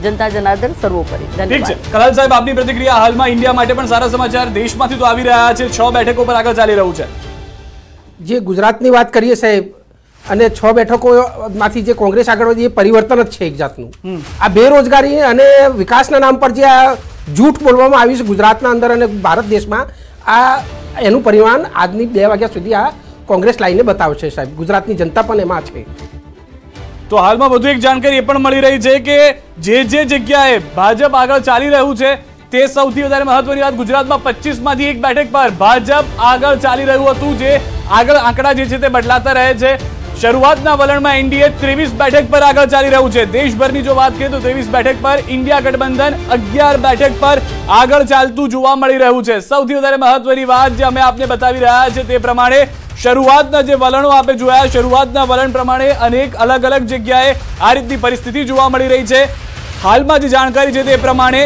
જનતા જનાર્દન સર્વોપરી. ઠીક છે કલાલ સાહેબ, આપની પ્રતિક્રિયા. હાલમાં ઇન્ડિયા માટે પણ સારા સમાચાર દેશમાંથી તો આવી રહ્યા છે. 6 બેઠકો પર આગળ ચાલી રહ્યું છે. જે ગુજરાતની વાત કરીએ સાહેબ, અને 6 બેઠકોમાંથી જે કોંગ્રેસ આગળ વધી એ પરિવર્તન જ છે એક જાતનું. આ બેરોજગારી અને વિકાસના નામ પર જે આ જૂઠ બોલવામાં આવ્યું છે ગુજરાતના અંદર અને ભારત દેશમાં, આ એનું પરિણામ આજની 2 વાગ્યા સુધી આ કોંગ્રેસ લાઈને બતાવશે સાહેબ. ગુજરાતની જનતા પણ એમાં છે. તો હાલમાં વધુ એક જાણકારી એ પણ મળી રહી છે કે જે જગ્યાએ ભાજપ આગળ ચાલી રહ્યું છે તે સૌથી વધારે મહત્વની વાત. ગુજરાતમાં 25માંથી 1 બેઠક પર ભાજપ આગળ ચાલી રહ્યું હતું. જે આગળ આંકડા જે છે તે બદલાતા રહે છે. શરૂઆતના વલણમાં એનડીએ 23 બેઠક પર આગળ ચાલી રહ્યું છે. દેશભરની જો વાત કરીએ તો 23 બેઠક પર, ઇન્ડિયા ગઠબંધન 11 બેઠક પર આગળ ચાલતું જોવા મળી રહ્યું છે. સૌથી વધારે મહત્વની વાત જે અમે આપને બતાવી રહ્યા છે તે પ્રમાણે શરૂઆતના જે વલણો આપણે જોયા, શરૂઆતના વલણ પ્રમાણે અનેક અલગ અલગ જગ્યાએ આ રીતની પરિસ્થિતિ જોવા મળી રહી છે. હાલમાં જે જાણકારી છે તે પ્રમાણે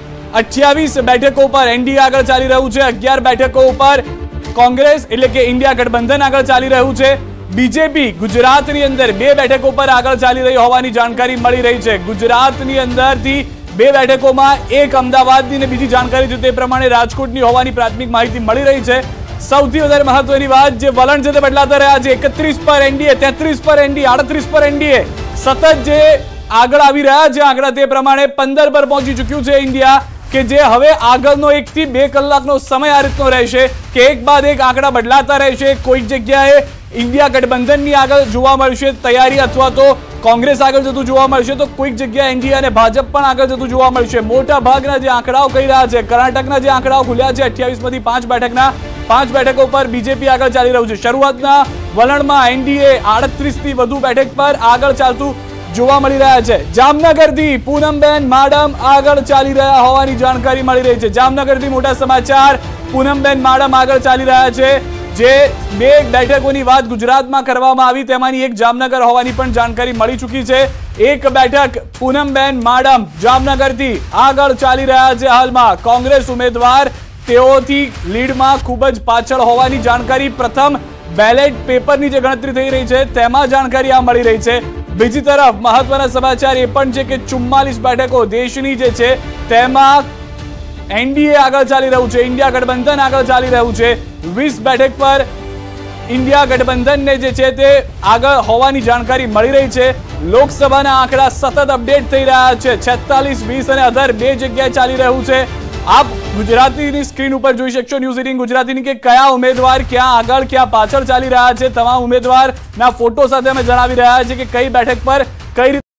28 બેઠકો પર એનડીએ આગળ ચાલી રહ્યું છે. 11 બેઠકો ઉપર કોંગ્રેસ એટલે કે ઇન્ડિયા ગઠબંધન આગળ ચાલી રહ્યું છે. બીજેપી ગુજરાતની અંદર 2 બેઠકો પર આગળ ચાલી રહી હોવાની જાણકારી મળી રહી છે. ગુજરાતની અંદરથી 2 બેઠકોમાં એક અમદાવાદની અને બીજી જાણકારી છે તે પ્રમાણે રાજકોટની હોવાની પ્રાથમિક માહિતી મળી રહી છે. સૌથી વધારે મહત્વની વાત, જે વલણ છે તે બદલાતા રહ્યા છે. 31 પર એનડીએ, 33 પર એનડીએ, 38 પર એનડીએ, સતત જે આગળ આવી રહ્યા છે આંકડા તે પ્રમાણે 15 પર પહોંચી ચૂક્યું છે ઇન્ડિયા, કે જે હવે આગળનો 1 થી 2 કલાકનો સમય આ રીતનો રહેશે કે એક બાદ એક આંકડા બદલાતા રહેશે. કોઈક જગ્યાએ ઇન્ડિયા ગઠબંધનની આગળ જોવા મળશે તૈયારી, અથવા તો કોંગ્રેસ આગળ જતું જોવા મળશે, તો કોઈક જગ્યાએ એનડીએ અને ભાજપ પણ આગળ જતું જોવા મળશે. મોટા ભાગના જે આંકડાઓ કહી રહ્યા છે, કર્ણાટકના જે આંકડાઓ ખુલ્યા છે 28માંથી 5 બેઠકના, 5 બેઠકો પર બીજેપી આગળ ચાલી રહ્યું છે. શરૂઆતના વલણમાં એનડીએ 38 થી વધુ બેઠક પર આગળ ચાલતું જોવા મળી રહ્યા છે. જામનગરથી પૂનમબેન માડમ આગળ ચાલી રહ્યા હોવાની જાણકારી મળી રહી છે. જામનગરથી મોટા સમાચાર, પૂનમબેન માડમ આગળ ચાલી રહ્યા છે. જે 2 બેઠકોની વાત ગુજરાતમાં કરવામાં આવી તેમાંની એક જામનગર હોવાની પણ જાણકારી મળી ચૂકી છે. 1 બેઠક પૂનમબેન માડમ જામનગરથી આગળ ચાલી રહ્યા છે. હાલમાં કોંગ્રેસ ઉમેદવાર તેઓથી લીડમાં ખૂબ જ પાછળ હોવાની જાણકારી પ્રથમ બેલેટ પેપરની જે ગણતરી થઈ રહી છે તેમાં જાણકારી આ મળી રહી છે. બીજી તરફ મહત્વના સમાચાર એ પણ છે કે 44 બેઠકો દેશની જે છે તેમાં એનડીએ આગળ ચાલી રહ્યું છે, ઇન્ડિયા ગઠબંધન આગળ ચાલી રહ્યું છે. 20 બેઠક પર ઇન્ડિયા ગઠબંધનને જે છે તે આગળ હોવાની જાણકારી મળી રહી છે. લોકસભાના આંકડા સતત અપડેટ થઈ રહ્યા છે. 46, 20 અને 18 2 જગ્યાએ ચાલી રહ્યું છે. આપ ગુજરાતીની સ્ક્રીન ઉપર જોઈ શકશો, ન્યૂઝ 18 ગુજરાતીની, કે કયા ઉમેદવાર ક્યાં આગળ ક્યાં પાછળ ચાલી રહ્યા છે. તમામ ઉમેદવારના ફોટો સાથે અમે જણાવી રહ્યા છીએ કે કઈ બેઠક પર કઈ રીતે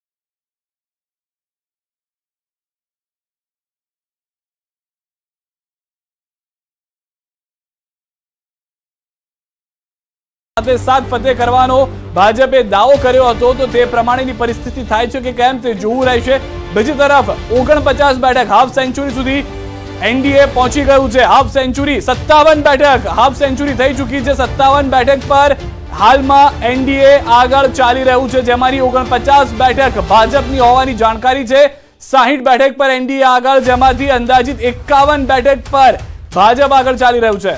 સાત ફતેહ કરવાનો ભાજપે દાવો કર્યો હતો, તો તે પ્રમાણેની પરિસ્થિતિ થાય છે કે કેમ તે જોવું રહેશે. બીજી તરફ 49 બેઠક, હાફ સેન્ચુરી સુધી એનડીએ પહોંચી ગયું છે. હાફ સેન્ચુરી 57 બેઠક, હાફ સેન્ચુરી થઈ ચૂકી છે. 57 બેઠક પર હાલમાં એનડીએ આગળ ચાલી રહ્યું છે, જેમાંની 49 બેઠક ભાજપની હોવાની જાણકારી છે. 60 બેઠક પર એનડીએ આગળ, જેમાંથી અંદાજિત 51 બેઠક પર ભાજપ આગળ ચાલી રહ્યું છે.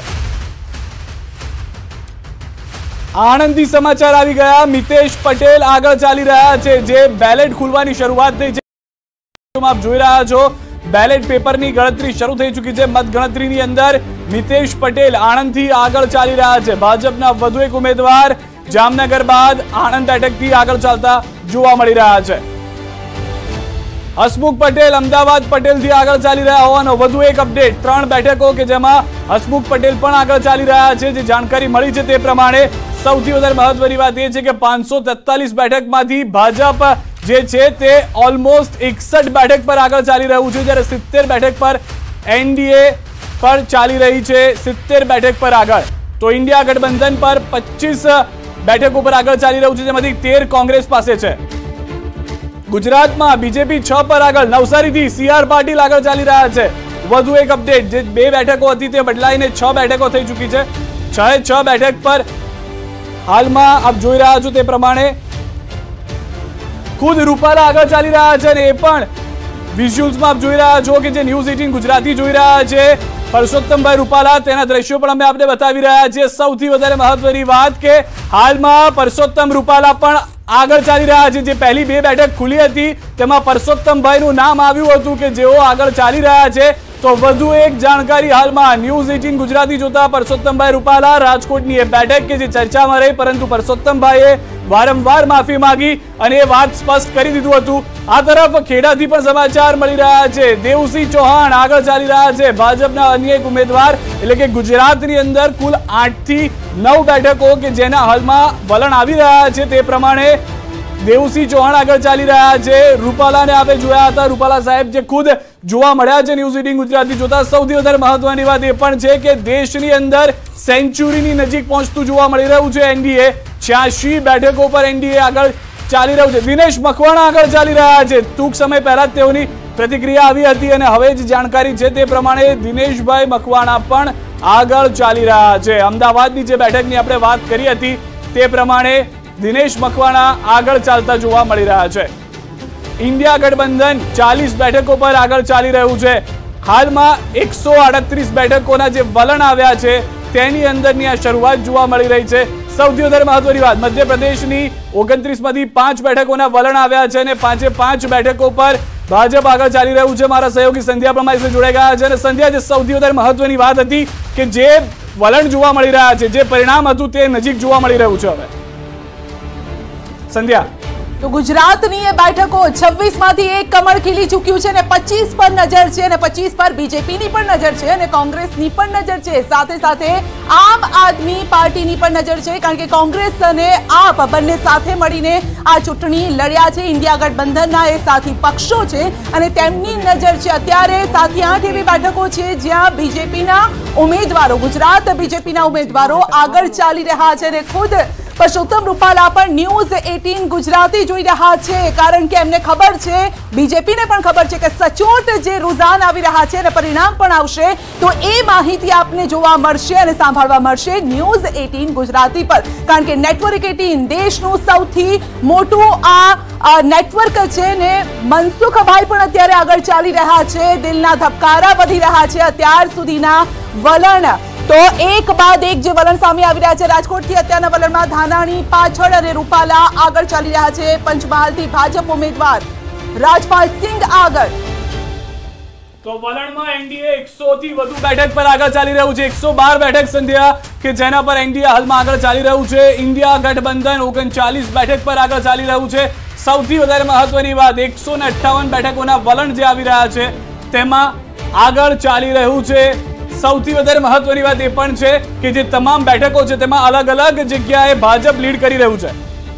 આણંદથી સમાચાર આવી ગયા. મિતેશ પટેલ આગળ ચાલી રહ્યા છે. જે બેલેટ ખુલવાની શરૂઆત થઈ છે, આપ જોઈ રહ્યા છો બેલેટ પેપરની ગણતરી શરૂ થઈ ચૂકી છે. મતગણતરીની અંદર મિતેશ પટેલ આણંદથી આગળ ચાલી રહ્યા છે. ભાજપના વધુ એક ઉમેદવાર જામનગર બાદ આણંદ બેઠકથી આગળ ચાલતા જોવા મળી રહ્યા છે. હસમુખ પટેલ અમદાવાદ પટેલથી આગળ ચાલી રહ્યા હોવાનો વધુ એક અપડેટ. 3 બેઠકો કે જેમાં હસમુખ પટેલ પણ આગળ ચાલી રહ્યા છે. જે જાણકારી મળી છે તે પ્રમાણે સૌથી વધારે મહત્વની વાત એ છે કે 543 બેઠકમાંથી ભાજપ જે છે તે ઓલમોસ્ટ 61 બેઠક પર આગળ ચાલી રહ્યું છે, જ્યારે 70 બેઠક પર એનડીએ પર ચાલી રહી છે. 70 બેઠક પર આગળ તો ઇન્ડિયા ગઠબંધન પર 25 બેઠકો પર આગળ ચાલી રહ્યું છે, જેમાંથી 13 કોંગ્રેસ પાસે છે. ગુજરાતમાં બીજેપી 6 પર આગળ, નવસારીથી CR પાટીલ આગળ ચાલી રહ્યા છે. વધુ એક અપડેટ, જે 2 બેઠકો હતી તે બદલાઈને 6 બેઠકો થઈ ચૂકી છે. 6 બેઠક પર હાલમાં આપ જોઈ રહ્યા છો તે પ્રમાણે ખુદ રૂપાલા આગળ ચાલી રહ્યા છે. અને એ પણ વિઝ્યુઅલ્સમાં આપ જોઈ રહ્યા છો કે જે ન્યૂઝ 18 ગુજરાતી જોઈ રહ્યા છે, પરસોત્તમભાઈ રૂપાલા, તેના દ્રશ્યો પણ અમે આપને બતાવી રહ્યા છીએ. સૌથી વધારે મહત્વની વાત કે હાલમાં પરસોત્તમ રૂપાલા પણ આગળ ચાલી રહ્યા છે। જે પહેલી 2 બેઠક ખુલી હતી તેમાં પરસોત્તમભાઈનું નામ આવ્યું હતું કે જેઓ આગળ ચાલી રહ્યા છે। તો વધુ એક જાણકારી હાલમાં ન્યૂઝ 18 ગુજરાતી જોતા પરસોત્તમભાઈ રૂપાલા રાજકોટની એ બેઠક કે જે ચર્ચામાં રહી, પરંતુ પરસોત્તમભાઈએ વારંવાર માફી માંગી અને એ વાત સ્પષ્ટ કરી દીધું હતું। આ તરફ ખેડાથી પણ સમાચાર મળી રહ્યા છે। દેવસિંહ ચૌહાણ આગળ ચાલી રહ્યા છે। ભાજપના અન્ય એક ઉમેદવાર એટલે કે ગુજરાતની અંદર કુલ 8 થી 9 બેઠકો કે જેના હાલમાં વલણ આવી રહ્યા છે તે પ્રમાણે દેવસિંહ ચૌહાણ આગળ ચાલી રહ્યા છે। રૂપાલાને આપણે જોયા હતા, રૂપાલા સાહેબ જે ખુદ જોવા મળ્યા છે ન્યૂઝ 18 ગુજરાતી જોતા। સૌથી વધારે મહત્વની વાત એ પણ છે કે દેશની અંદર સેન્ચુરીની નજીક પહોંચતું જોવા મળી રહ્યું છે એનડીએ। 86 બેઠકો પર એનડીએ આગળ ચાલી રહ્યું છે। દિનેશ મકવાણા આગળ ચાલી રહ્યા છે। ટૂંક સમય પહેલા જ તેઓની પ્રતિક્રિયા આવી હતી અને હવે જ જાણકારી છે તે પ્રમાણે દિનેશભાઈ મકવાણા પણ આગળ ચાલી રહ્યા છે। અમદાવાદની જે બેઠકની આપણે વાત કરી હતી તે પ્રમાણે દિનેશ મકવાણા આગળ ચાલતા જોવા મળી રહ્યા છે। ઇન્ડિયા ગઠબંધન 40 બેઠકો પર આગળ ચાલી રહ્યું છે। હાલમાં 138 બેઠકોના જે વલણ આવ્યા છે તેની અંદરની આ શરૂઆત જોવા મળી રહી છે। સૌથી વધારે મહત્વની વાત, મધ્યપ્રદેશની 29 માંથી 5 બેઠકોના વલણ આવ્યા છે અને 5 બેઠકો પર ભાજપ આગળ ચાલી રહ્યું છે। મારા સહયોગી સંધ્યા પ્રમાણે જોડાઈ ગયા છે અને સંધ્યા, જે સૌથી વધારે મહત્વની વાત હતી કે જે વલણ જોવા મળી રહ્યા છે, જે પરિણામ હતું તે નજીક જોવા મળી રહ્યું છે હવે સંધ્યા। તો ગુજરાતની એ બેઠકો 26 માંથી એક કમળ ખીલી ચૂક્યું છે અને 25 પર નજર છે અને 25 પર બીજેપીની પણ નજર છે અને કોંગ્રેસની પણ નજર છે। સાથે સાથે આમ આદમી પાર્ટીની પણ નજર છે, કારણ કે કોંગ્રેસ અને આપ બંને સાથે મળીને આ ચૂંટણી લડ્યા છે। ઇન્ડિયા ગઠબંધનના એ સાથી પક્ષો છે અને તેમની નજર છે અત્યારે 7 થી 8 એવી બેઠકો છે જ્યાં બીજેપીના ઉમેદવારો, ગુજરાત બીજેપીના ઉમેદવારો આગળ ચાલી રહ્યા છે અને ખુદ પરસોત્તમ રૂપાલા પણ ન્યૂઝ 18 ગુજરાતી જોઈ રહ્યા છે, કારણ કે એમને ખબર છે, બીજેપીને પણ ખબર છે કે સચોટ જે રૂઝાન આવી રહ્યા છે અને પરિણામ પણ આવશે તો એ માહિતી આપને જોવા મળશે અને સાંભળવા મળશે ન્યૂઝ 18 ગુજરાતી પર, કારણ કે નેટવર્ક 18 દેશનું સૌથી મોટું આ નેટવર્ક છે ને મનસુખભાઈ પણ અત્યારે આગળ ચાલી રહ્યા છે। દિલના ધબકારા વધી રહ્યા છે અત્યાર સુધીના વલણ। તો એક બાદ એક જે વલણ સામે આવી રહ્યા છે। રાજકોટથી અત્યારના વલણમાં ધાનાણી પાછળ અને રૂપાલા આગળ ચાલી રહ્યા છે। પંચમહાલથી ભાજપ ઉમેદવાર રાજપાલ સિંહ આગળ। તો વલણમાં એનડીએ 100 થી વધુ બેઠક પર આગળ ચાલી રહ્યું છે। 112 બેઠક સંધ્યા કે જેના પર એનડીએ હાલમાં આગળ ચાલી રહ્યું છે। ઇન્ડિયા ગઠબંધન 39 બેઠક પર આગળ ચાલી રહ્યું છે। સૌથી વધારે મહત્વની વાત, 158 બેઠકોના વલણ જે આવી રહ્યા છે તેમાં આગળ ચાલી રહ્યું છે। સૌથી વધારે મહત્વની વાત એ પણ છે કે જે તમામ બેઠકો છે તેમાં અલગ અલગ જગ્યાએ ભાજપ લીડ કરી રહ્યું છે।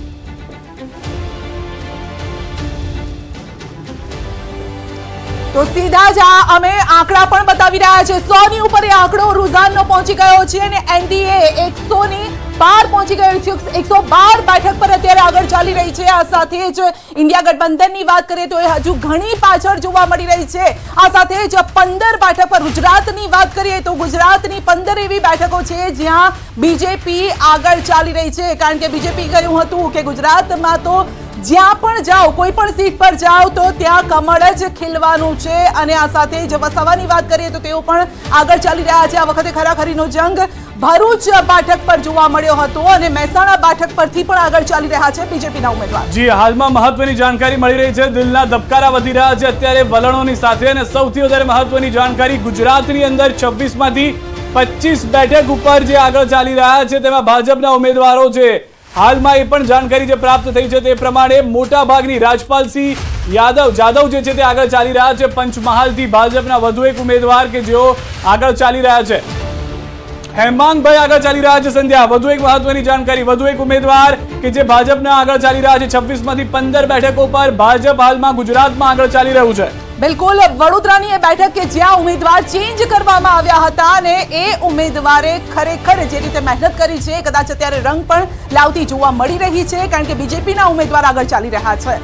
તો સીધા જ અમે આંકડા પણ બતાવી રહ્યા છે। 100 ની ઉપર એ આંકડો રૂઝાનનો પહોંચી ગયો છે અને એનડીએ 100 ની પાર પહોંચી ગયો છે। 112 બેઠક પર અત્યારે આગળ ચાલી રહી છે। આ સાથે જ ઇન્ડિયા ગઠબંધનની વાત કરીએ તો એ હજુ ઘણી પાછળ જોવા મળી રહી છે। આ સાથે જ 15 બેઠક પર ગુજરાતની વાત કરીએ તો ગુજરાતની 15 એવી બેઠકો છે જ્યાં બીજેપી આગળ ચાલી રહી છે, કારણ કે બીજેપી કહ્યું હતું કે ગુજરાતમાં તો જ્યાં પણ જાઓ, કોઈ પણ સીટ પર જાઓ તો ત્યાં કમળ જ ખીલવાનું છે અને આ સાથે જ વસાવાની વાત કરીએ તો તેઓ પણ આગળ ચાલી રહ્યા છે। આ વખતે ખરાખરીનો જંગ ભરૂચ બેઠક પર જોવા મળ્યો હતો અને મહેસાણા બેઠક પરથી પણ આગળ ચાલી રહ્યા છે બીજેપીના ઉમેદવાર। જી, હાલમાં મહત્વની જાણકારી મળી રહી છે। દિલના ધબકારા વધી રહ્યા છે અત્યારે વલણોની સાથે અને સૌથી વધારે મહત્વની જાણકારી, ગુજરાતની અંદર 26 માંથી 25 બેઠક ઉપર જે આગળ ચાલી રહ્યા છે તેમાં ભાજપના ઉમેદવારો છે। હાલમાં એ પણ જાણકારી જે પ્રાપ્ત થઈ છે તે પ્રમાણે મોટા ભાગની રાજપાલસિંહ જાદવ જે છે તે આગળ ચાલી રહ્યા છે। પંચમહાલથી ભાજપના વધુ એક ઉમેદવાર કે જેઓ આગળ ચાલી રહ્યા છે। હેમાંગભાઈ આગળ ચાલી રહ્યા છે। સંધ્યા, વધુ એક મહત્વની જાણકારી, વધુ એક ઉમેદવાર કે જે ભાજપના આગળ ચાલી રહ્યા છે। 26 માંથી 15 બેઠકો પર ભાજપ હાલમાં ગુજરાતમાં આગળ ચાલી રહ્યું છે। બિલકુલ, વડોદરાની એ બેઠક કે જ્યાં ઉમેદવાર ચેન્જ કરવામાં આવ્યા હતા અને એ ઉમેદવારે ખરેખર જે રીતે મહેનત કરી છે કદાચ અત્યારે રંગ પણ લાવતી જોવા મળી રહી છે, કારણ કે બીજેપીના ઉમેદવાર આગળ ચાલી રહ્યા છે।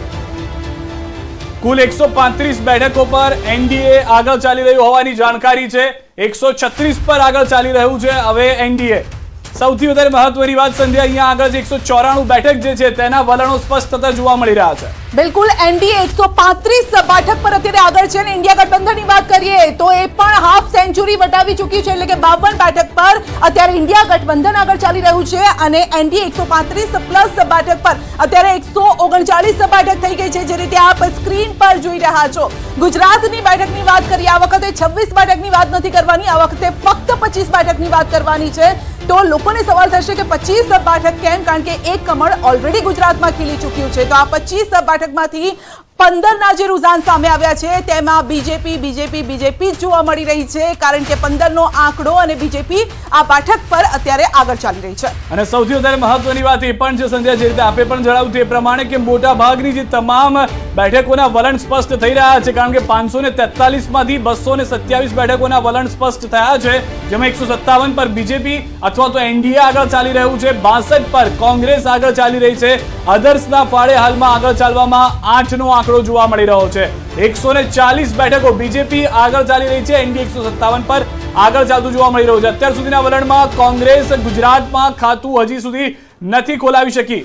કુલ 135 બેઠકો પર એનડીએ આગળ ચાલી રહ્યું હોવાની જાણકારી છે। 136 પર આગળ ચાલી રહ્યું છે હવે એનડીએ। સૌથી વધારે મહત્વની વાત સંધ્યા, અહીંયા આગળ 194 બેઠક જે છે તેના વલણો સ્પષ્ટ થતા જોવા મળી રહ્યા છે। બિલકુલ, એનડીએ 135 બેઠક પર અત્યારે અત્યારે આગળ છે. અને ઇન્ડિયા ગઠબંધનની વાત કરીએ તો એ પણ હાફ સેન્ચુરી વટાવી ચૂક્યું છે, એટલે કે 52 બેઠક પર અત્યારે ઇન્ડિયા ગઠબંધન આગળ ચાલી રહ્યું છે. અને એનડીએ 135 પ્લસ બેઠક પર અત્યારે 139 બેઠક થઈ ગઈ છે, જે રીતે આપ સ્ક્રીન પર જોઈ રહ્યા છો. ગુજરાતની બેઠકની વાત કરીએ, આ વખતે 26 બેઠકની વાત નથી કરવાની, આ વખતે ફક્ત 25 બેઠકની વાત કરવાની છે. તો લોકોને સવાલ થશે કે 25 બેઠક કેમ? કારણ કે એક કમળ ઓલરેડી ગુજરાતમાં ખીલી ચૂક્યું છે. તો આ 25 બેઠકમાંથી 15ના જે રુઝાન સામે આવ્યા છે તેમાં બીજેપી જોવા મળી રહી છે, કારણ કે 15નો આંકડો અને બીજેપી આ બેઠક પર અત્યારે આગળ ચાલી રહી છે. અને સૌથી વધારે મહત્વની વાત એ પણ છે સંધ્યા, જે રીતે આપે પણ જણાવ્યું તે પ્રમાણે કે મોટા ભાગની જે તમામ બેઠકોના વલણ સ્પષ્ટ થઈ રહ્યા છે, કારણ કે 543 માંથી 227 બેઠકોના વલણ સ્પષ્ટ થયા છે, જેમાં 157 પર બીજેપી અથવા તો એનડીએ આગળ ચાલી રહ્યું છે, 62 પર કોંગ્રેસ આગળ ચાલી રહી છે, અધર્સના ફાળે હાલમાં આગળ ચાલવામાં 8નો આંકડો જોવા મળી રહ્યો છે. 140 બેઠકો બીજેપી આગળ ચાલી રહી છે, એનડીએ 157 પર આગળ ચાલતું જોવા મળી રહ્યું છે. અત્યાર સુધીના વલણમાં કોંગ્રેસ ગુજરાતમાં ખાતું હજી સુધી નથી ખોલાવી શકી.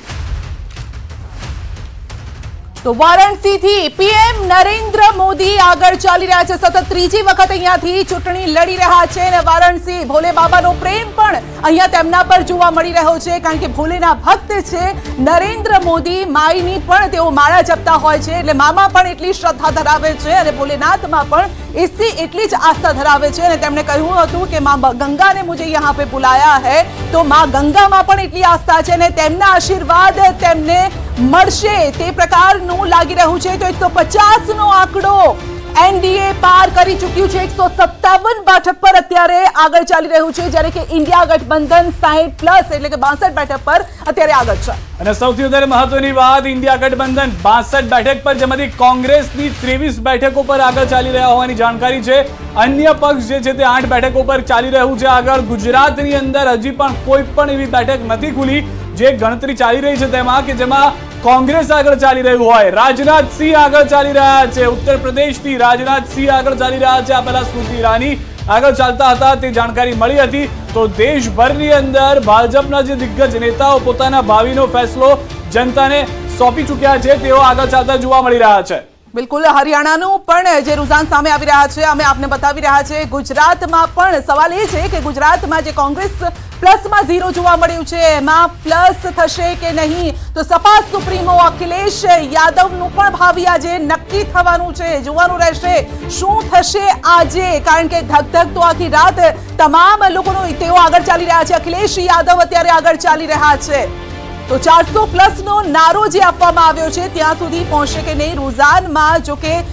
તો વારાણસીથી પીએમ નરેન્દ્ર મોદી આગળ ચાલી રહ્યા છે, સતત ત્રીજી વખત અહીંયાથી ચૂંટણી લડી રહ્યા છે. અને વારાણસી ભોલે બાબાનો પ્રેમ પણ અહીંયા તેમના પર જોવા મળી રહ્યો છે, કારણ કે ભોલેના ભક્ત છે નરેન્દ્ર મોદી. માઈની પણ તેઓ માળા જપતા હોય છે, એટલે મામાં પણ એટલી શ્રદ્ધા ધરાવે છે અને ભોલેનાથમાં પણ એટલી જ આસ્થા ધરાવે છે. અને તેમણે કહ્યું હતું કે માँ गंगा ने मुझे यहाँ पे बुलाया है, તો माँ गंगाમાં પણ એટલી આસ્થા છે અને તેમના આશીર્વાદ તેમને મળશે તે પ્રકારનું લાગી રહ્યું છે. તો 150નો આંકડો એનડીએ પાર કરી ચૂક્યું છે, 157 બેઠક પર અત્યારે આગળ ચાલી રહ્યું છે, જ્યારે કે ઇન્ડિયા ગઠબંધન 60 પ્લસ એટલે કે 62 બેઠક પર અત્યારે આગળ છે. અને સૌથી વધારે મહત્વની વાત, ઇન્ડિયા ગઠબંધન 62 બેઠક પર, જેમાંથી કોંગ્રેસની 23 બેઠકો પર આગળ ચાલી રહ્યા હોવાની જાણકારી છે. અન્ય પક્ષ જે છે તે 8 બેઠકો પર ચાલી રહ્યું છે આગળ. ગુજરાતની અંદર હજી પણ કોઈ પણ એવી બેઠક નથી ખુલી જે ગણતરી ચાલી રહી છે તેમાં, કે જેમાં કોંગ્રેસ આગળ ચાલી રહ્યું હોય. રાજનાથસિંહ આગળ ચાલી રહ્યા છે, ઉત્તર પ્રદેશથી રાજનાથસિંહ આગળ ચાલી રહ્યા છે. આ પહેલા સ્મૃતિ ઈરાની આગળ ચાલતા હતા તે જાણકારી મળી હતી. તો દેશભરની અંદર ભાજપના જે દિગ્ગજ નેતાઓ પોતાના ભાવિનો ફેસલો જનતાને સોંપી ચૂક્યા છે, તેઓ આગળ ચાલતા જોવા મળી રહ્યા છે. બિલકુલ, હરિયાણાનું પણ જે રુઝાન સામે આવી રહ્યા છે અમે આપને બતાવી રહ્યા છે. ગુજરાતમાં પણ સવાલ એ છે કે ગુજરાતમાં જે કોંગ્રેસ પ્લસમાં 0 જોવા મળ્યું છે, એમાં પ્લસ થશે કે નહીં. તો સપા સુપ્રીમો અખિલેશ યાદવનું પણ ભાવિ આજે નક્કી થવાનું છે, જોવાનું રહેશે શું થશે આજે, કારણ કે ધક તો આખી રાત તમામ લોકોનો તેઓ આગળ ચાલી રહ્યા છે. અખિલેશ યાદવ અત્યારે આગળ ચાલી રહ્યા છે. તો 400 પ્લસનો નારો જે આપવામાં આવ્યો છે ત્યાં સુધી પહોંચશે કે નહીં. રુઝાનમાં જો કે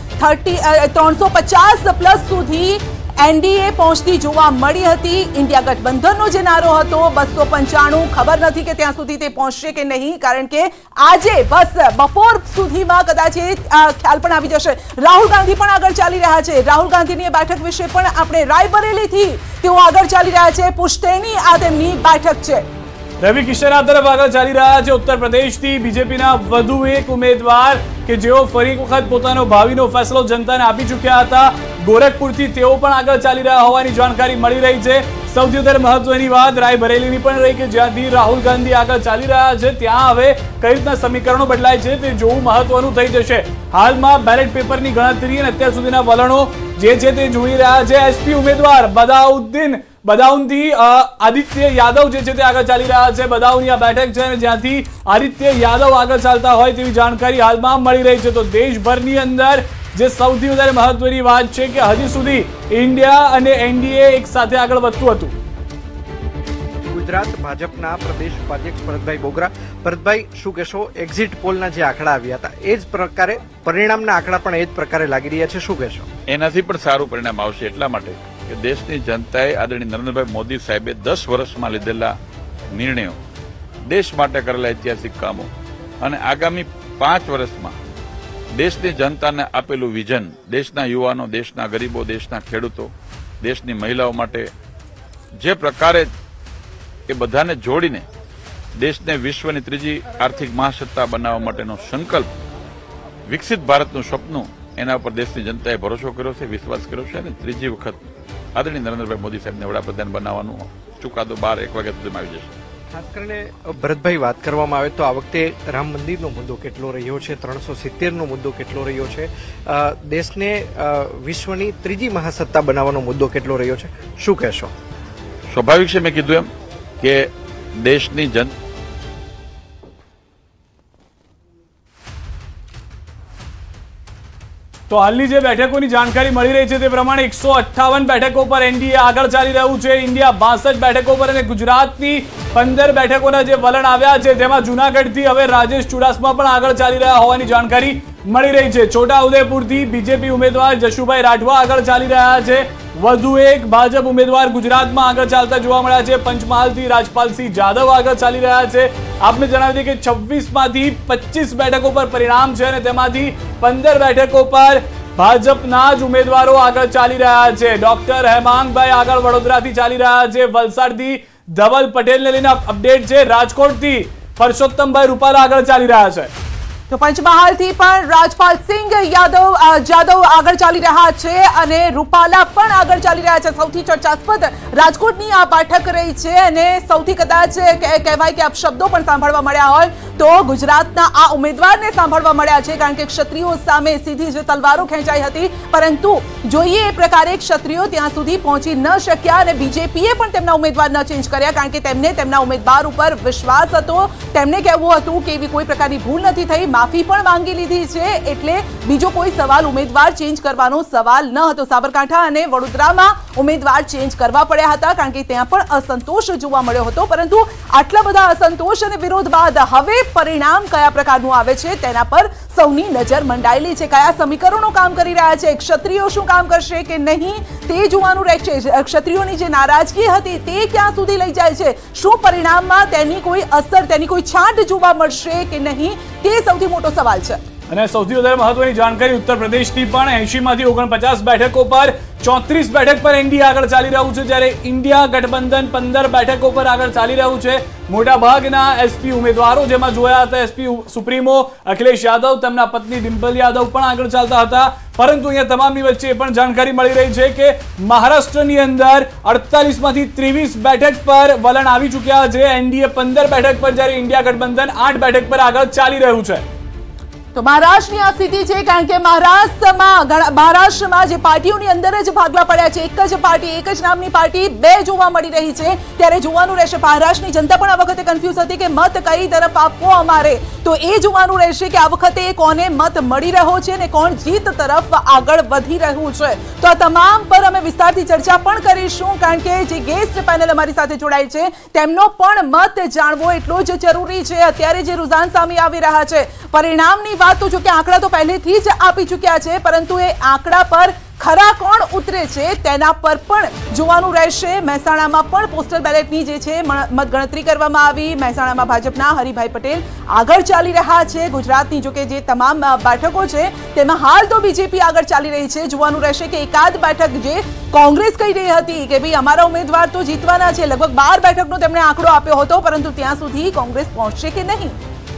350 પ્લસ સુધી એનડીએ પહોંચતી જોવા મળી હતી. ઇન્ડિયા ગઠબંધનનો જે નારો હતો 295, ખબર નથી કે ત્યાં સુધી તે પહોંચશે કે નહીં, કારણ કે આજે બસ બપોર સુધીમાં કદાચ એ ખ્યાલ પણ આવી જશે. રાહુલ ગાંધી પણ આગળ ચાલી રહ્યા છે. રાહુલ ગાંધીની બેઠક વિશે પણ આપણે રાયબરેલીથી તેઓ આગળ ચાલી રહ્યા છે. પુશ્તૈની આ તેમની બેઠક છે. રવિ કિશન આ તરફ આગળ ચાલી રહ્યા છે ઉત્તર પ્રદેશથી. બીજેપીના વધુ એક ઉમેદવાર કે જેઓ ફરી વખત પોતાનો ભાવિનો ફેસલો જનતાને આપી ચૂક્યા હતા, ગોરખપુરથી તેઓ પણ આગળ ચાલી રહ્યા હોવાની જાણકારી મળી રહી છે. સૌથી વધારે મહત્વની વાત રાયબરેલીની પણ રહી, કે જ્યાંથી રાહુલ ગાંધી આગળ ચાલી રહ્યા છે ત્યાં હવે કઈ રીતના સમીકરણો બદલાય છે તે જોવું મહત્વનું થઈ જશે. હાલમાં બેલેટ પેપરની ગણતરી અને અત્યાર સુધીના વલણો જે છે તે જોઈ રહ્યા છે. એસપી ઉમેદવાર બદાઉનથી આદિત્ય યાદવ જે છે તે આગળ ચાલી રહ્યા છે. બદાઉની આ બેઠક છે જ્યાંથી આદિત્ય યાદવ આગળ ચાલતા હોય તેવી જાણકારી હાલમાં મળી રહી છે. તો દેશભરની અંદર જે સૌથી વધારે મહત્વની વાત છે કે હજી સુધી ઇન્ડિયા અને એનડીએ એક સાથે આગળ વધતું હતું. ગુજરાત ભાજપના પ્રદેશ ઉપાધ્યક્ષ ભરતભાઈ બોગરા. ભરતભાઈ, શું કહેશો, એક્ઝિટ પોલના જે આંકડા આવ્યા હતા એ જ પ્રકારે પરિણામના આંકડા પણ એ જ પ્રકારે લાગી રહ્યા છે, શું કહેશો? એનાથી પણ સારું પરિણામ આવશે, એટલા માટે કે દેશની જનતાએ આદરણીય નરેન્દ્રભાઈ મોદી સાહેબે 10 વર્ષમાં લીધેલા નિર્ણયો, દેશ માટે કરેલા ઐતિહાસિક કામો અને આગામી 5 વર્ષમાં દેશની જનતાને આપેલું વિઝન, દેશના યુવાનો, દેશના ગરીબો, દેશના ખેડૂતો, દેશની મહિલાઓ માટે જે પ્રકારે એ બધાને જોડીને દેશને વિશ્વની ત્રીજી આર્થિક મહાસત્તા બનાવવા માટેનો સંકલ્પ, વિકસિત ભારતનું સપનું, એના પર દેશની જનતાએ ભરોસો કર્યો છે, વિશ્વાસ કર્યો છે અને ત્રીજી વખત આદરણીય નરેન્દ્રભાઈ મોદી સાહેબને વડાપ્રધાન બનાવવાનો ચુકાદો 12-1 વાગ્યા સુધીમાં આવી જશે. ખાસ કરીને ભરતભાઈ વાત કરવામાં આવે તો આ વખતે રામ મંદિરનો મુદ્દો કેટલો રહ્યો છે, 370નો મુદ્દો કેટલો રહ્યો છે, દેશને વિશ્વની ત્રીજી મહાસત્તા બનાવવાનો મુદ્દો કેટલો રહ્યો છે, શું કહેશો? સ્વાભાવિક છે, મેં કીધું એમ કે દેશની તો હાલની જે બેઠકોની જાણકારી મળી રહી છે તે પ્રમાણે 158 બેઠકો પર એનડીએ આગળ ચાલી રહ્યું છે. ઇન્ડિયા 62 બેઠકો પર અને ગુજરાતની 15 બેઠકોના જે વલણ આવ્યા છે તેમાં જૂનાગઢથી હવે રાજેશ ચુડાસમા પણ આગળ ચાલી રહ્યા હોવાની જાણકારી મળી રહી છે. છોટાઉદેપુરથી બીજેપી ઉમેદવાર જશુભાઈ રાઠવા આગળ ચાલી રહ્યા છે. વધુ એક ભાજપ ઉમેદવાર ગુજરાતમાં આગળ ચાલતા જોવા મળ્યા છે. પંચમહાલથી રાજપાલસિંહ જાદવ આગળ ચાલી રહ્યા છે. આપને જણાવી દઈએ કે 26માંથી 25 બેઠકો પર પરિણામ છે અને તેમાંથી 15 બેઠકો પર ભાજપના જ ઉમેદવારો આગળ ચાલી રહ્યા છે. ડોક્ટર હેમાંગભાઈ આગળ વડોદરાથી ચાલી રહ્યા છે. વલસાડથી ધવલ પટેલને લઈને અપડેટ છે. રાજકોટથી પરસોત્તમભાઈ રૂપાલા આગળ ચાલી રહ્યા છે. તો પંચમહાલથી પણ રાજપાલસિંહ જાદવ આગળ ચાલી રહ્યા છે અને રૂપાલા પણ આગળ ચાલી રહ્યા છે. સૌથી ચર્ચાસ્પદ રાજકોટની આ બેઠક રહી છે અને સૌથી કદાચ કહેવાય કે અપશબ્દો પણ સાંભળવા મળ્યા હોય તો ગુજરાતના આ ઉમેદવારને સાંભળવા મળ્યા છે, કારણ કે ક્ષત્રિયો સામે સીધી જ તલવારો ખેંચાઈ હતી, પરંતુ જોઈએ એ પ્રકારે ક્ષત્રિયો ત્યાં સુધી પહોંચી ન શક્યા અને બીજેપીએ પણ તેમના ઉમેદવાર ન ચેન્જ કર્યા, કારણ કે તેમને તેમના ઉમેદવાર ઉપર વિશ્વાસ હતો. તેમને કહેવું હતું કે એવી કોઈ પ્રકારની ભૂલ નથી થઈ, માફી પણ માંગી લીધી છે, એટલે બીજો કોઈ સવાલ ઉમેદવાર ચેન્જ કરવાનો સવાલ ન હતો. સાબરકાંઠા અને વડોદરામાં ઉમેદવાર ચેન્જ કરવા પડ્યા હતા કારણ કે ત્યાં પણ અસંતોષ જોવા મળ્યો હતો, પરંતુ આટલા બધા અસંતોષ અને વિરોધ બાદ હવે પરિણામ કયા પ્રકારનું આવે છે તેના પર સૌની નજર મંડાયેલી છે. કયા સમીકરણો કામ કરી રહ્યા છે, ક્ષત્રિયો શું કામ કરશે કે નહીં તે જોવાનું રહેશે. ક્ષત્રિયોની જે નારાજગી હતી તે ક્યાં સુધી લઈ જાય છે, શું પરિણામમાં તેની કોઈ અસર, તેની કોઈ છાંટ જોવા મળશે કે નહીં તે સૌથી મોટો સવાલ છે. અને સૌથી વધારે મહત્વની જાણકારી ઉત્તર પ્રદેશની પણ 80માંથી 49 બેઠકો પર 34 બેઠક પર એનડીએ આગળ ચાલી રહ્યું છે, જ્યારે ઇન્ડિયા ગઠબંધન 15 બેઠકો પર આગળ ચાલી રહ્યું છે. મોટાભાગના એસપી ઉમેદવારો જેમાં જોયા હતા એસપી સુપ્રીમો અખિલેશ યાદવ, તેમના પત્ની ડિમ્પલ યાદવ પણ આગળ ચાલતા હતા, પરંતુ અહીંયા તમામની વચ્ચે એ પણ જાણકારી મળી રહી છે કે મહારાષ્ટ્રની અંદર 48માંથી 23 બેઠક પર વલણ આવી ચૂક્યા છે. એનડીએ 15 બેઠક પર, જ્યારે ઇન્ડિયા ગઠબંધન 8 બેઠક પર આગળ ચાલી રહ્યું છે. તો મહારાષ્ટ્રની આ સ્થિતિ છે, કારણ કે મહારાષ્ટ્રમાં જે પાર્ટીઓની અંદર જ ભાગલા પડ્યા છે, એક જ પાર્ટી, એક જ નામની પાર્ટી બે જોવા મળી રહી છે, ત્યારે જોવાનું રહેશે. મહારાષ્ટ્રની જનતા પણ આ વખતે કન્ફ્યુઝ હતી કે મત કઈ તરફ આપવો અમારે, તો એ જોવાનું રહેશે કે આ વખતે કોને મત મળી રહ્યો છે અને કોણ જીત તરફ આગળ વધી રહ્યું છે. તો આ તમામ પર અમે વિસ્તારથી ચર્ચા પણ કરીશું, કારણ કે જે ગેસ્ટ પેનલ અમારી સાથે જોડાય છે તેમનો પણ મત જાણવો એટલો જ જરૂરી છે. અત્યારે જે રુઝાન સામે આવી રહ્યા છે, પરિણામની વાત તો જો કે આંકડા તો પહેલેથી જ આપી ચૂક્યા છે, પરંતુ એ આંકડા પર ખરા કોણ ઉતરે છે તેના પર પણ જોવાનું રહેશે. મહેસાણામાં પણ પોસ્ટલ બેલેટની જે છે મતગણતરી કરવામાં આવી. મહેસાણામાં ભાજપના હરિભાઈ પટેલ આગળ ચાલી રહ્યા છે. ગુજરાતની જો કે જે તમામ બેઠકો છે તેમાં હાલ તો બીજેપી આગળ ચાલી રહી છે. જોવાનું રહેશે કે એકાદ બેઠક જે કોંગ્રેસ કહી રહી હતી કે ભાઈ અમારા ઉમેદવાર તો જીતવાના છે, લગભગ 12 બેઠકનો તેમણે આંકડો આપ્યો હતો, પરંતુ ત્યાં સુધી કોંગ્રેસ પહોંચશે કે નહીં.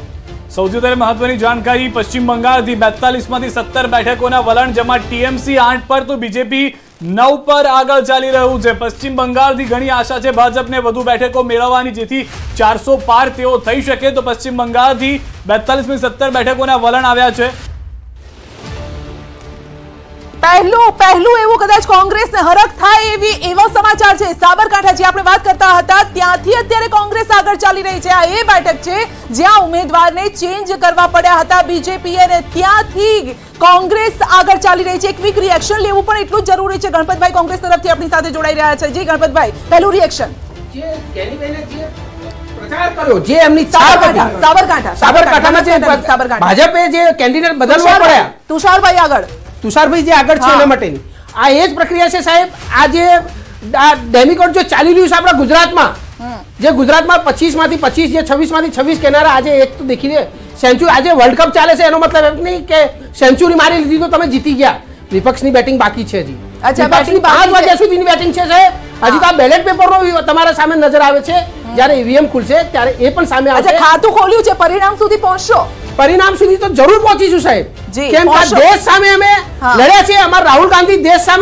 સૌથી વધારે મહત્વની જાણકારી પશ્ચિમ બંગાળથી 42માંથી 17 બેઠકોના વલણ, જેમાં ટીએમસી 8 પર તો બીજેપી 9 પર આગળ ચાલી રહ્યું છે. પશ્ચિમ બંગાળથી ઘણી આશા છે ભાજપને વધુ બેઠકો મેળવવાની, જેથી 400 પાર તેઓ થઈ શકે. તો પશ્ચિમ બંગાળથી 42માંથી 17 બેઠકોના વલણ આવ્યા છે. પહેલું એવું કદાચ કોંગ્રેસને હરખ થાય એવા સમાચાર છે. સાબરકાંઠા જે આપણે વાત કરતા હતા ત્યાંથી અત્યારે કોંગ્રેસ આગળ ચાલી રહી છે. આ એ બેઠક છે જ્યાં ઉમેદવારને ચેન્જ કરવા પડ્યા હતા બીજેપી, અને ત્યાંથી કોંગ્રેસ આગળ ચાલી રહી છે. ક્વિક રિએક્શન લેવું પણ એટલું જ જરૂરી છે. ગણપતભાઈ કોંગ્રેસ તરફથી આપણી સાથે જોડાઈ રહ્યા છે. જી ગણપતભાઈ, પહેલું રિએક્શન. જે એમની સાબરકાંઠામાં ભાજપે જે કેન્ડિડેટ બદલવા પડ્યા, તુષારભાઈ આગળ જે આગળ છે એના માટેની આ એ જ પ્રક્રિયા છે સાહેબ. આ જે ડેમિકોડ જો ચાલી રહ્યું છે આપણા ગુજરાતમાં, જે ગુજરાતમાં 25માંથી 25, જે 26માંથી 26 કહેનારા, આજે એક તો દેખી લે સેન્ચુરી, આજે વર્લ્ડ કપ ચાલે છે એનો મતલબ એમ નહીં કે સેન્ચુરી મારી લીધી તો તમે જીતી ગયા. વિપક્ષની બેટિંગ બાકી છે હજી. વિપક્ષની 5 વાગ્યા સુધીની બેટિંગ છે સાહેબ. હજી તો આ બેલેટ પેપરનો તમારા સામે નજર આવે છે. જ્યારે ઈવીએમ ખુલશે ત્યારે એ પણ સામે આવશે. ખાતું ખોલ્યું છે, પરિણામ સુધી પહોંચશો? પરિણામ સુધી તો જરૂર પહોંચીશું સાહેબ, કેમ કે દેશ સામે અમે લડ્યા છીએ. અમારા રાહુલ ગાંધી દેશ સામે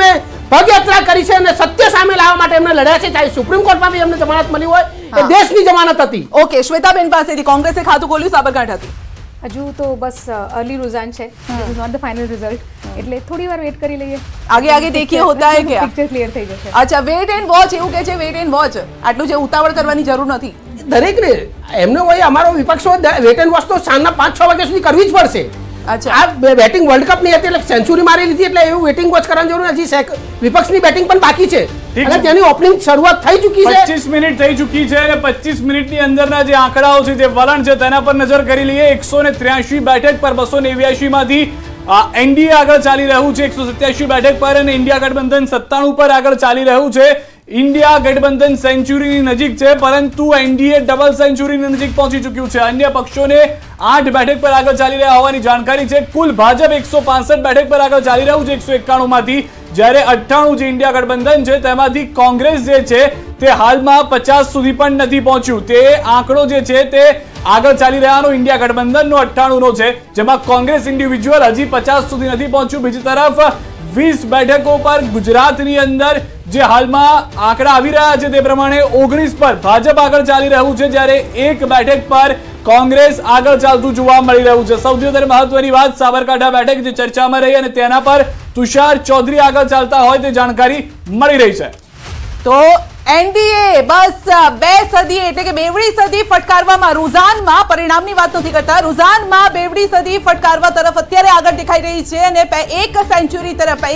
પગયાત્રા કરી છે અને સત્ય સામે લાવવા માટે એમને લડ્યા છે. ચાહે સુપ્રીમ કોર્ટમાં બી એમને જમાનત મળી હોય, એ દેશની જમાનત હતી. ઓકે, શ્વેતાબેન પાસેથી કોંગ્રેસે ખાતું ખોલ્યું સાબરકાંઠાથી. હજુ તો બસ અર્લી रुझान છે, it is not the final result, એટલે થોડી વાર વેટ કરી લઈએ. આગે દેખીએ હોતા હે ક્યા. પિક્ચર ક્લિયર થઈ જશે. અચ્છા, વેટ એન્ડ વોચ એવું કે છે, વેટ એન્ડ વોચ. આટલું જે ઉતાવળ કરવાની જરૂર નથી. દરેકને એમને હોય, અમારો વિપક્ષ હોય, વેટ એન્ડ વોચ તો સાંજના 5-6 વાગ્યા સુધી કરવી જ પડશે. અચ્છા, આ બેટિંગ વર્લ્ડ કપ ની હતી એટલે સેન્ચુરી મારી લીધી એટલે એવું વેટિંગ વોચ કરવાની જરૂર નથી. વિપક્ષની બેટિંગ પણ બાકી છે અને તેની ઓપનિંગ શરૂઆત થઈ ચૂકી છે. 25 મિનિટ થઈ ચૂકી છે અને 25 મિનિટની અંદરના જે આંકડાઓ છે, જે વલણ છે, તેના પર નજર કરી લઈએ. 183 બેઠક પર 289 માંથી એનડીએ આગળ ચાલી રહ્યું છે 187 બેઠક પર અને ઇન્ડિયા ગઠબંધન 97 પર આગળ ચાલી રહ્યું છે. ઇન્ડિયા ગઠબંધન સેન્ચુરીની નજીક છે, પરંતુ એનડીએ ડબલ સેન્ચુરીની નજીક પહોંચી ચૂક્યું છે. અન્ય પક્ષોને 8 બેઠક પર આગળ ચાલી રહ્યા હોવાની જાણકારી છે. કુલ ભાજપ 165 બેઠક પર આગળ ચાલી રહ્યું છે 191 માંથી, જ્યારે 98 જે ઇન્ડિયા ગઠબંધન છે તેમાંથી કોંગ્રેસ જે છે તે હાલમાં 50 સુધી પણ નથી પહોંચ્યું. તે આંકડો જે છે તે આગળ ચાલી રહ્યાનો ઇન્ડિયા ગઠબંધનનો 98 નો છે, જેમાં કોંગ્રેસ ઇન્ડિવિજ્યુઅલ હજી 50 સુધી નથી પહોંચ્યું. બીજી તરફ 20 બેઠકો પર ગુજરાતની અંદર જે હાલમાં આંકડા આવી રહ્યા છે તે પ્રમાણે 19 પર ભાજપ આગળ ચાલી રહ્યું છે, જ્યારે 1 બેઠક પર કોંગ્રેસ આગળ ચાલતું જોવા મળી રહ્યું છે. સૌથી વધારે મહત્વની વાત સાબરકાંઠા બેઠક જે ચર્ચામાં રહી અને તેના પર તુષાર ચૌધરી આગળ ચાલતા હોય તે જાણકારી મળી રહી છે. તો એનડીએ બસ 2 સદી એટલે કે બેવડી સદી ફટકારવામાં, રુઝાનમાં પરિણામની વાત નથી કરતા, રુઝાનમાં બેવડી સદી ફટકારવા તરફ અત્યારે આગળ દેખાઈ રહી છે અને 1 સેન્ચુરી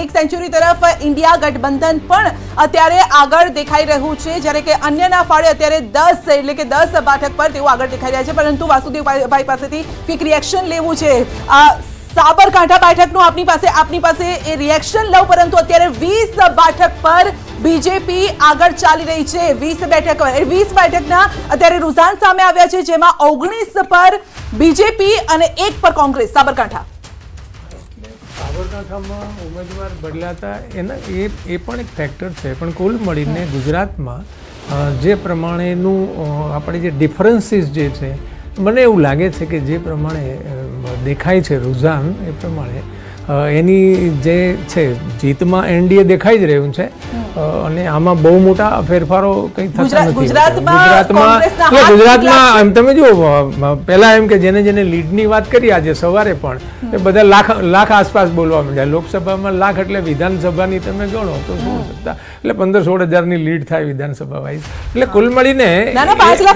તરફ ઇન્ડિયા ગઠબંધન પણ અત્યારે આગળ દેખાઈ રહ્યું છે, જ્યારે કે અન્યના ફાળે અત્યારે 10 એટલે કે 10 બેઠક પર તેઓ આગળ દેખાઈ રહ્યા છે. પરંતુ વાસુદેવભાઈ પાસેથી ક્વિક રિએક્શન લેવું છે. સાબરકાંઠા બેઠકનું આપની પાસે એ રિએક્શન લઉં, પરંતુ અત્યારે 20 બેઠક પર બીજેપી આગળ ચાલી રહી છે. 20 બેઠકના અત્યારે રુઝાન સામે આવ્યા છે, જેમાં 19 પર બીજેપી અને 1 પર કોંગ્રેસ. સાબરકાંઠામાં ઉમેદવાર બદલાતા એ પણ એક ફેક્ટર છે, પણ કુલ મળીને ગુજરાતમાં જે પ્રમાણેનું આપણે જે ડિફરન્સીસ જે છે, મને એવું લાગે છે કે જે પ્રમાણે દેખાય છે રુઝાન, એ પ્રમાણે એની જે છે જીતમાં એનડીએ દેખાઈ જ રહ્યું છે અને આમાં બહુ મોટા ફેરફારો કંઈ થતા નથી. ગુજરાતમાં એમ તમે જુઓ, પહેલા એમ કે જેને લીડની વાત કરી આજે સવારે પણ એ બધા લાખ આસપાસ બોલવા માંડ્યા. લોકસભામાં લાખ એટલે વિધાનસભાની તમે ગણો તો શું સત્તા એટલે 15-16 હજારની લીડ થાય વિધાનસભા વાઇઝ. એટલે કુલ મળીને 5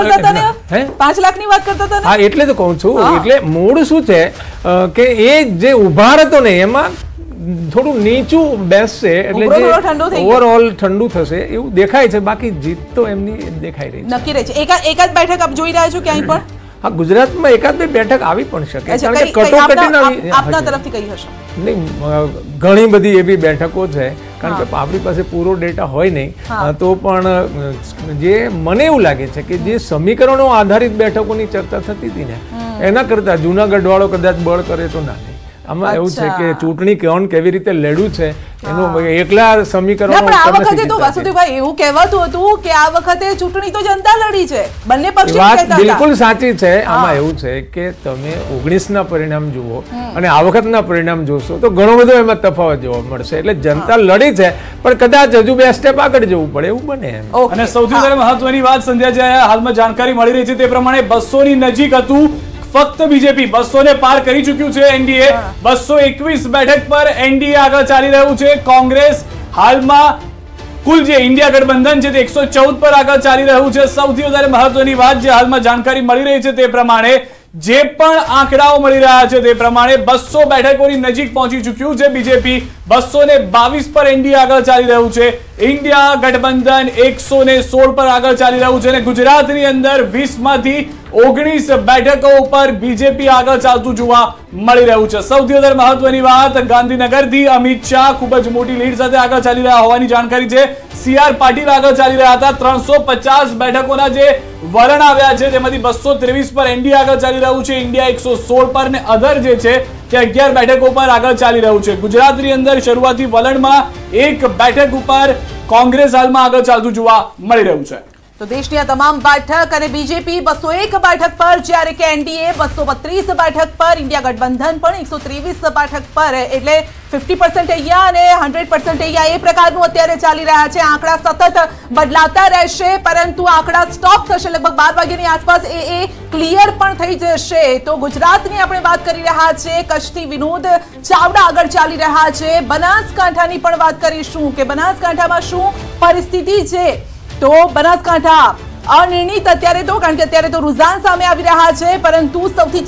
લાખની વાત કરતા હતા. હા, એટલે તો કહું છું. એટલે મૂળ શું છે કે એ જે ઉભાર હતો ને એમાં થોડું નીચું બેસશે એટલે ઓવરઓલ ઠંડુ થશે એવું દેખાય છે. બાકી જીત તો એમની દેખાઈ રહી છે, નક્કી રહે છે. એકાદ બેઠક આપ જોઈ રહ્યા છો ક્યાંય પણ? હા, ગુજરાતમાં 1-2 બેઠક આવી પણ શકે, કારણ કે કટોકટીના આપના તરફથી કઈ હશે? નહીં, ઘણી બધી એવી બેઠકો છે, કારણ કે આપણી પાસે પૂરો ડેટા હોય નહીં તો પણ જે મને એવું લાગે છે કે જે સમીકરણો આધારિત બેઠકોની ચર્ચા થતી હતી ને એના કરતા જુનાગઢ વાળો કદાચ બળ કરે તો ના. આમાં એવું છે કે ચૂંટણી કોણ કેવી રીતે લડ્યું છે એનું એકલા સમીકરણ. પણ આ વખતે તો વાસુદેવભાઈ એવું કહેવાતું હતું કે આ વખતે ચૂંટણી તો જનતા લડી છે, બંને પક્ષ. વાત બિલકુલ સાચી છે. આમાં એવું છે કે તમે 19 ના પરિણામ જુઓ અને આ વખતના પરિણામ જોશો તો ઘણો બધો એમાં તફાવત જોવા મળશે. એટલે જનતા લડી છે, પણ કદાચ હજુ 2 સ્ટેપ આગળ જવું પડે એવું બને. અને સૌથી વધારે મહત્વની વાત સંધ્યા, જે હાલમાં જાણકારી મળી રહી છે તે પ્રમાણે 200 ની નજીક હતું, ફક્ત બીજેપી 200 ને પાર કરી ચૂક્યું છે. એનડીએ 221 બેઠક પર એનડીએ આગળ ચાલી રહ્યું છે. કોંગ્રેસ હાલમાં કુલ જે ઇન્ડિયા ગઠબંધન છે તે 114 પર આગળ ચાલી રહ્યું છે. સૌથી વધારે મહત્વની વાત જે હાલમાં જાણકારી મળી રહી છે તે પ્રમાણે, જે પણ આંકડાઓ મળી રહ્યા છે તે પ્રમાણે 200 બેઠકોની નજીક પહોંચી ચૂક્યું છે બીજેપી. 222 પર એનડીએ આગળ ચાલી રહ્યું છે. ઇન્ડિયા ગઠબંધન 116 પર આગળ ચાલી રહ્યું છે અને ગુજરાતની અંદર 20 માંથી 19 બેઠકો ઉપર બીજેપી આગળ ચાલતું જોવા મળી રહ્યું છે. સૌથી વધારે મહત્વની વાત, ગાંધીનગરથી અમિત શાહ ખૂબ જ મોટી લીડ સાથે આગળ ચાલી રહ્યા હોવાની જાણકારી છે. CR પાટીલ આગળ ચાલી રહ્યા હતા. 350 બેઠકોના જે વલણ આવ્યા છે તેમાંથી 223 પર એનડીએ આગળ ચાલી રહ્યું છે, ઇન્ડિયા 116 પર ને અધર જે છે તે 11 બેઠકો પર આગળ ચાલી રહ્યું છે. ગુજરાતની અંદર શરૂઆતી વલણમાં 1 બેઠક ઉપર કોંગ્રેસ હાલમાં આગળ ચાલતું જોવા મળી રહ્યું છે. તો દેશની આ તમામ બેઠક અને બીજેપી 201 બેઠક પર, જ્યારે કે એનડીએ 232 બેઠક પર, ઇન્ડિયા ગઠબંધન પણ 123 બેઠક પર, એટલે 50% અહીંયા અને 100% અહીંયા, એ પ્રકારનું અત્યારે ચાલી રહ્યા છે. આંકડા સતત બદલાતા રહેશે, પરંતુ આંકડા સ્ટોપ થશે લગભગ 12 વાગ્યાની આસપાસ. એ ક્લિયર પણ થઈ જશે. તો ગુજરાતની આપણે વાત કરી રહ્યા છે. કચ્છથી વિનોદ ચાવડા આગળ ચાલી રહ્યા છે. બનાસકાંઠાની પણ વાત કરીશું કે બનાસકાંઠામાં શું પરિસ્થિતિ છે. તો બનાસકાંઠા અનિર્ણિત અત્યારે તો, કારણ કે અત્યારે તો રુઝાન સામે આવી રહ્યા છે, પરંતુ સૌથી